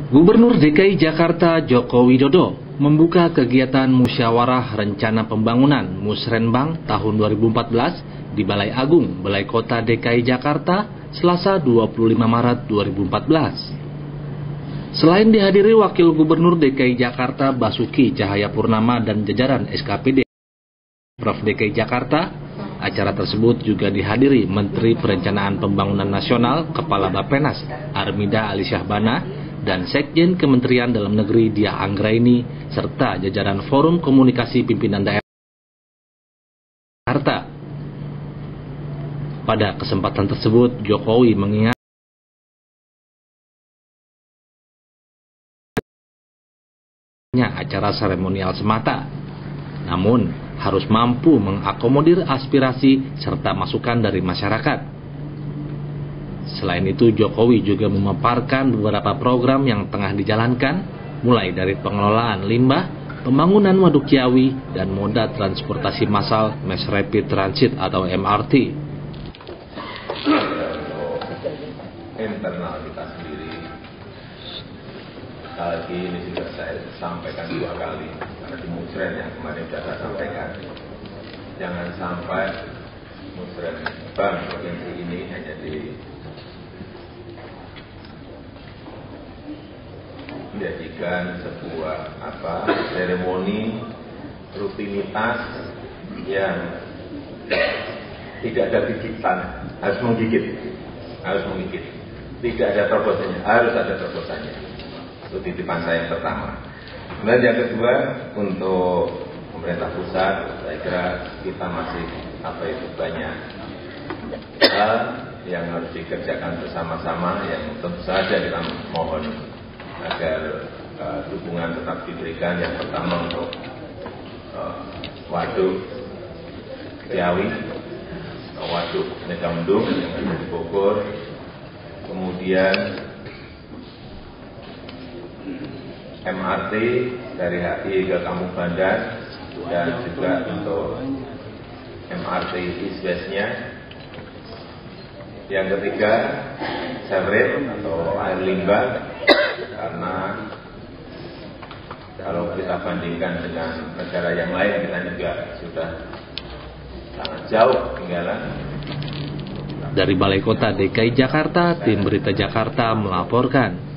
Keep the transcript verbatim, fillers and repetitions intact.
Gubernur D K I Jakarta Joko Widodo membuka kegiatan Musyawarah Rencana Pembangunan Musrenbang tahun dua ribu empat belas di Balai Agung, Balai Kota D K I Jakarta, Selasa dua puluh lima Maret dua ribu empat belas. Selain dihadiri Wakil Gubernur D K I Jakarta Basuki Cahayapurnama dan jajaran S K P D Pemprov D K I Jakarta, acara tersebut juga dihadiri Menteri Perencanaan Pembangunan Nasional Kepala Bappenas Armida Alisyahbana dan Sekjen Kementerian Dalam Negeri Diah Anggraini serta jajaran Forum Komunikasi Pimpinan Daerah Jakarta. Pada kesempatan tersebut, Jokowi mengingat acara seremonial semata, namun harus mampu mengakomodir aspirasi serta masukan dari masyarakat. Selain itu, Jokowi juga memaparkan beberapa program yang tengah dijalankan, mulai dari pengelolaan limbah, pembangunan Waduk Ciawi, dan moda transportasi massal Mass Rapid Transit atau M R T. Internal kita sendiri, sekali lagi ini sudah saya sampaikan dua kali, karena di Musren yang kemarin sudah saya sampaikan, jangan sampai Musrenbang provinsi ini hanya di menjadikan sebuah apa seremoni rutinitas yang tidak ada gigitan, harus menggigit, harus menggigit, tidak ada terobosannya, harus ada terobosannya. Itu titipan saya yang pertama. Kemudian yang kedua, untuk pemerintah pusat, saya kira kita masih apa itu banyak hal yang harus dikerjakan bersama-sama, yang tentu saja kita mohon agar uh, dukungan tetap diberikan. Yang pertama untuk uh, Waduk Ciawi, uh, Waduk Megamendung yang ada di Bogor, kemudian M R T dari H I ke Kampung Bandar, dan juga untuk M R T East West-nya. Yang ketiga, sewerage atau air limbah, karena kalau kita bandingkan dengan negara yang lain, kita juga sudah sangat jauh ketinggalan. Dari Balai Kota D K I Jakarta, Tim Berita Jakarta melaporkan.